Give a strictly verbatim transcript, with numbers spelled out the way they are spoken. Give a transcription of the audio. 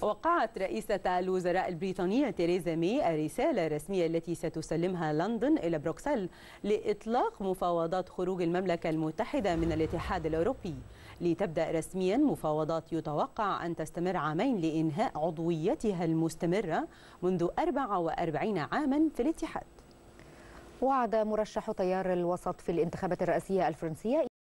وقعت رئيسة الوزراء البريطانية تيريزا ماي الرسالة الرسمية التي ستسلمها لندن إلى بروكسل لإطلاق مفاوضات خروج المملكة المتحدة من الاتحاد الأوروبي، لتبدأ رسميا مفاوضات يتوقع أن تستمر عامين لإنهاء عضويتها المستمرة منذ أربع وأربعين عاما في الاتحاد. وعد مرشح تيار الوسط في الانتخابات الرئاسية الفرنسية